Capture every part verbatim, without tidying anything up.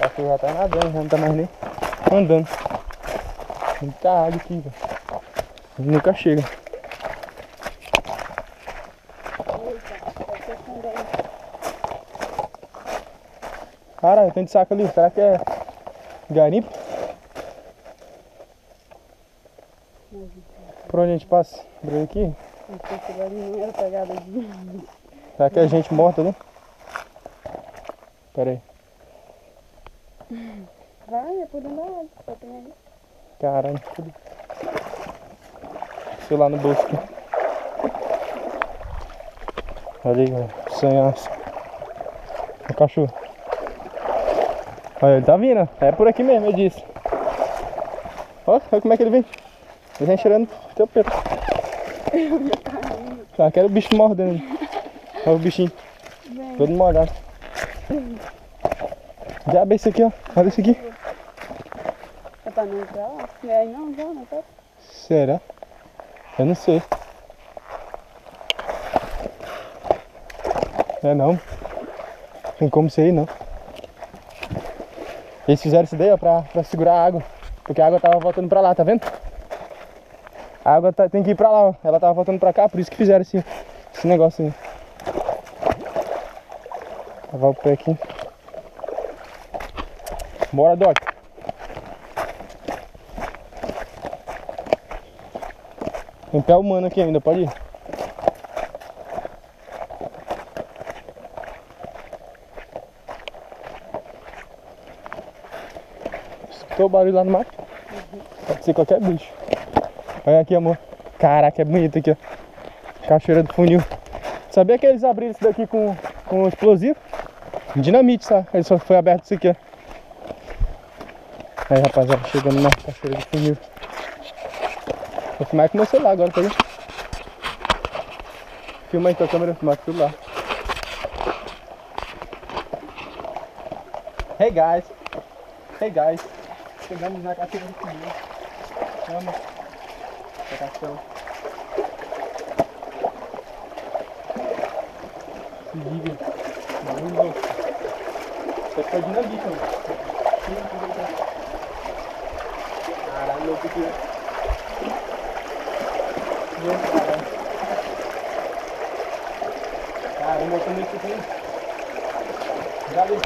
Acho que já tá nadando, já não tá mais nem andando. Muita água aqui, velho. Nunca chega. Caralho, tem de saco ali. Será que é garimpo? Por onde a gente passa? Por aqui? Não sei se ali não era pegada de... Será que é gente morta, né? Pera aí. Vai, é por dentro da água. Só tem aí. Caralho, tudo. Sei lá no bolso aqui. Olha aí, velho. Sanhaço. O cachorro. Olha, ele tá vindo. É por aqui mesmo, eu disse. Olha, olha como é que ele vem. Ele vem cheirando teu pelo. Ah, quero o bicho mordendo. Olha o bichinho. Vem. Todo molhado. Já abre esse aqui, ó. Olha esse aqui. É pra não entrar lá? E aí não, já não tá? Será? Eu não sei. É não. Tem como ser aí não. Eles fizeram isso daí, ó, pra, pra segurar a água. Porque a água tava voltando pra lá, tá vendo? A água tá, tem que ir pra lá, ó. Ela tava voltando pra cá, por isso que fizeram esse, esse negócio aí. Lavar o pé aqui. Bora, Doc. Tem pé humano aqui ainda, pode ir? Escutou o barulho lá no mato? Uhum. Pode ser qualquer bicho. Olha aqui, amor. Caraca, é bonito aqui, ó. Cachoeira do Funil. Sabia que eles abriram isso daqui com, com explosivo? Dinamite, sabe? Ele só foi aberto isso aqui, ó. Aí, rapaziada, chegando na Cachoeira do Funil. Vou filmar com o meu celular agora, tá vendo? Filma aí com a câmera, filmar com o celular. Hey guys! Hey guys! Chegamos na Cachoeira do Funil. Vamos. Essa cachoeira. Se liga. Muito louco. Isso aqui foi dinamite, mano. Caralho, louco aqui. Caralho. Caramba, eu tô muito aqui. Já vi.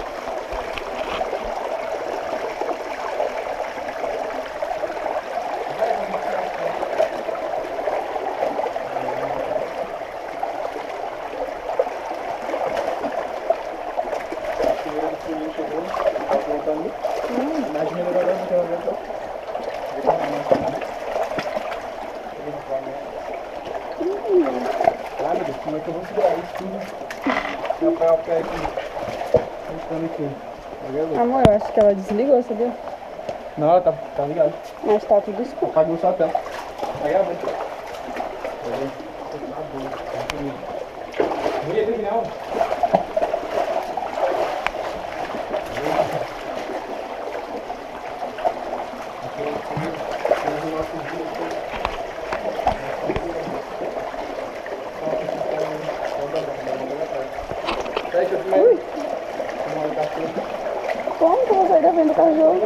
Como é que eu vou segurar isso tudo? Apoiar o pé aqui. Amor, eu acho que ela desligou, sabia? Não, ela tá, tá ligada. Mas tá tudo escuro. Apagou só a tela. Tá gravando. Bonito aqui não. Ui. Como que eu vou sair da frente do cachorro?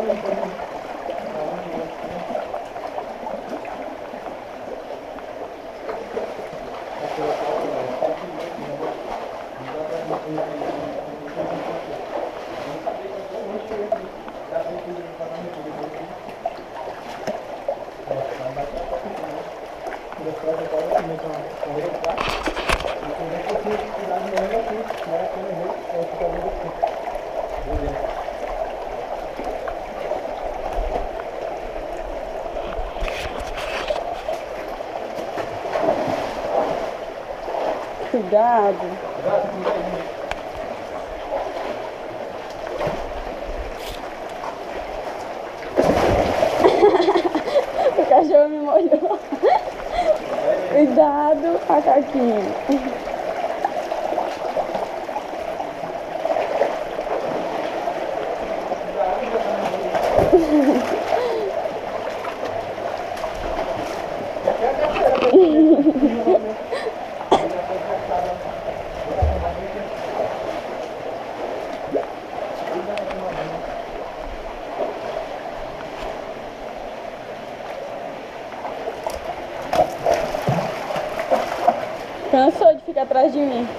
Cuidado. O cachorro me molhou. Cuidado, macaquinho. Cansou de ficar atrás de mim.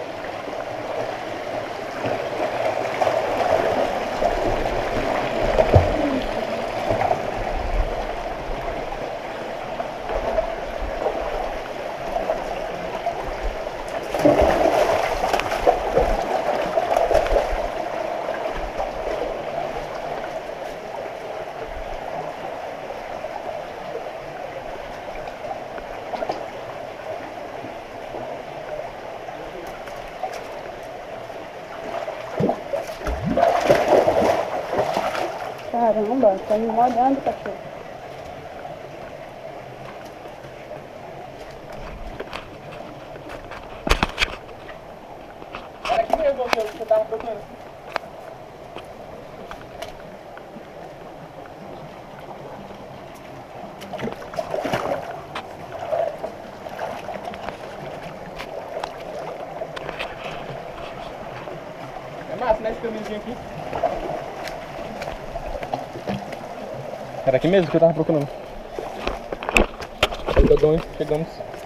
Caramba, tá me molhando, cachorro. Era aqui mesmo que você tava procurando. É massa, né, esse caminhozinho aqui? Era aqui mesmo que eu tava procurando. Chegamos, chegamos.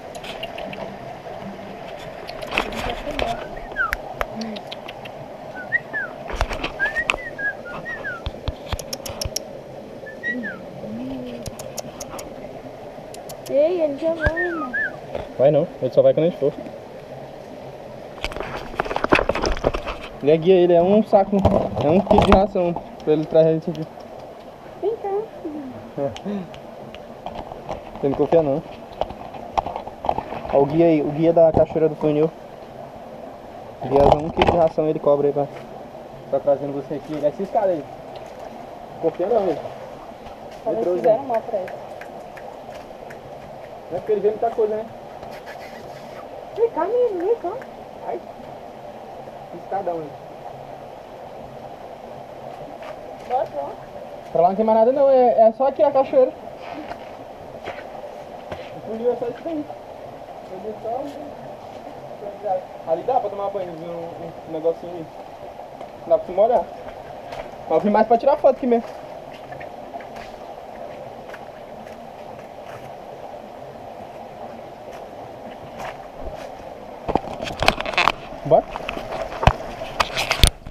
Ei, ele já vai, irmão. Vai não, ele só vai quando a gente for. Ele é guia, ele é um saco, é um quilo de ração pra ele trazer a gente aqui. Vem cá. Você não confia não. Ó, o guia aí, o guia da Cachoeira do Funil. Guia um quilo de ração ele cobra aí pra tá trazendo você aqui. Ele é esses caras aí. Confia não, velho. Talvez fizeram mal pra ele. Não é porque ele vê muita coisa, né? Vem cá, menino, vem cá. Ai. Escadão aí. Bora, bora. Pra lá não tem mais nada não, é, é só aqui a cachoeira. O funil é só isso aí. Ali dá pra tomar banho, viu? Um, um negocinho ali. Dá pra se molhar. Mas eu vim mais pra tirar foto aqui mesmo. Bora?